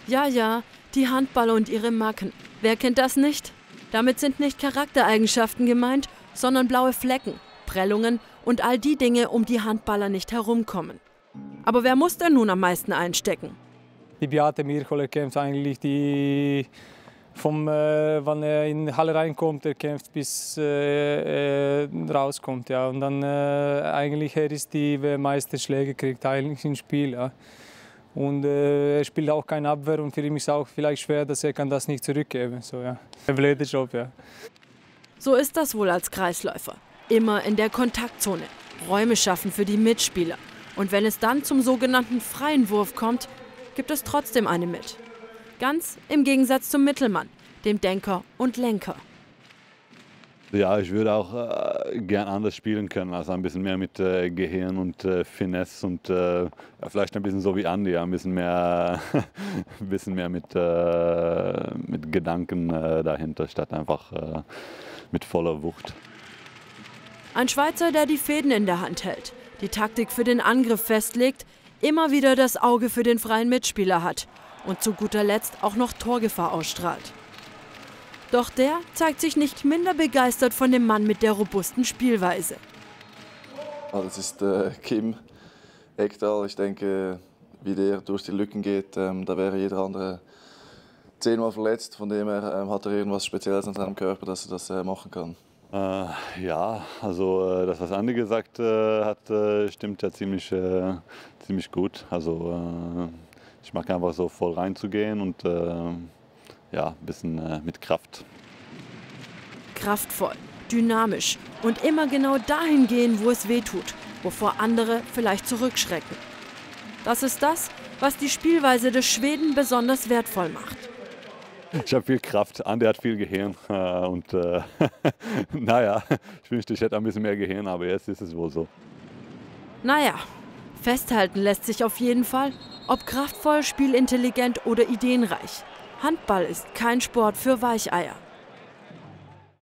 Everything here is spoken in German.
Ja, ja, die Handballer und ihre Macken. Wer kennt das nicht? Damit sind nicht Charaktereigenschaften gemeint, sondern blaue Flecken, Prellungen und all die Dinge, um die Handballer nicht herumkommen. Aber wer muss denn nun am meisten einstecken? Die Beate Mirkola kämpft eigentlich wann er in die Halle reinkommt, er kämpft bis rauskommt. Ja. Und dann eigentlich er ist die, wer meiste Schläge kriegt eigentlich im Spiel. Ja. Und er spielt auch keine Abwehr und für ihn ist es auch vielleicht schwer, dass er kann das nicht zurückgeben. So, ja. Ein blöder Job, ja. So ist das wohl als Kreisläufer. Immer in der Kontaktzone, Räume schaffen für die Mitspieler. Und wenn es dann zum sogenannten freien Wurf kommt, gibt es trotzdem eine mit. Ganz im Gegensatz zum Mittelmann, dem Denker und Lenker. Ja, ich würde auch gern anders spielen können, also ein bisschen mehr mit Gehirn und Finesse und vielleicht ein bisschen so wie Andi, ein bisschen mehr, mit Gedanken dahinter, statt einfach mit voller Wucht. Ein Schweizer, der die Fäden in der Hand hält, die Taktik für den Angriff festlegt, immer wieder das Auge für den freien Mitspieler hat und zu guter Letzt auch noch Torgefahr ausstrahlt. Doch der zeigt sich nicht minder begeistert von dem Mann mit der robusten Spielweise. Das ist Kim Ekdal. Ich denke, wie der durch die Lücken geht, da wäre jeder andere 10-mal verletzt. Von dem her hat er irgendwas Spezielles an seinem Körper, dass er das machen kann. Ja, also das, was Andi gesagt hat, stimmt ja ziemlich gut. Also ich mag einfach so voll reinzugehen und ja, ein bisschen mit Kraft. Kraftvoll, dynamisch und immer genau dahin gehen, wo es weh tut, wovor andere vielleicht zurückschrecken. Das ist das, was die Spielweise des Schweden besonders wertvoll macht. Ich habe viel Kraft, Andi hat viel Gehirn und naja, ich wünschte, ich hätte ein bisschen mehr Gehirn, aber jetzt ist es wohl so. Naja, festhalten lässt sich auf jeden Fall, ob kraftvoll, spielintelligent oder ideenreich. Handball ist kein Sport für Weicheier.